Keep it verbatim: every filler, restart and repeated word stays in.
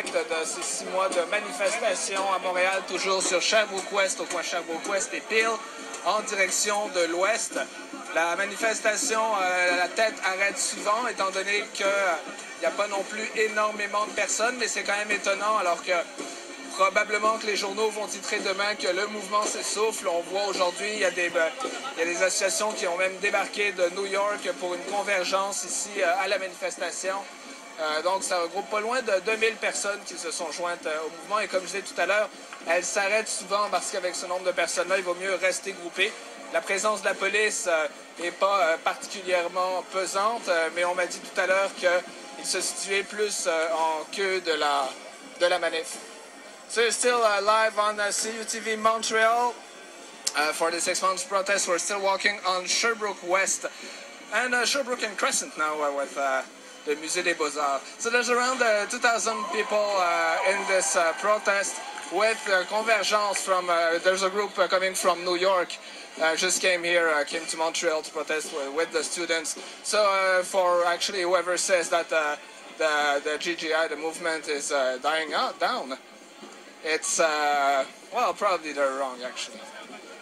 direct de ces six mois de manifestation à Montréal, toujours sur Sherbrooke-Ouest, au coin Sherbrooke-Ouest et Peel, en direction de l'Ouest. La manifestation, euh, la tête arrête souvent, étant donné qu'il n'y a pas non plus énormément de personnes, mais c'est quand même étonnant, alors que probablement que les journaux vont titrer demain que le mouvement s'essouffle. On voit aujourd'hui, il y a des, euh, il y a des associations qui ont même débarqué de New York pour une convergence ici euh, à la manifestation. Euh, donc, ça regroupe pas loin de deux mille personnes qui se sont jointes euh, au mouvement. Et comme je disais tout à l'heure, elles s'arrêtent souvent parce qu'avec ce nombre de personnes-là, il vaut mieux rester groupé. La présence de la police n'est euh, pas euh, particulièrement pesante, euh, mais on m'a dit tout à l'heure qu'il se situait plus euh, en queue de la, de la manif. So you're still uh, live on uh, C U T V Montreal uh, for the six months protest. We're still walking on Sherbrooke West and uh, Sherbrooke and Crescent now uh, with uh, the Musée des Beaux-Arts. So there's around uh, two thousand people uh, in this uh, protest with uh, convergence from, uh, there's a group uh, coming from New York. Uh, just came here, uh, came to Montreal to protest with, with the students. So uh, for actually whoever says that uh, the, the G G I, the movement, is uh, dying out, down, it's, uh, well, probably they're wrong, actually.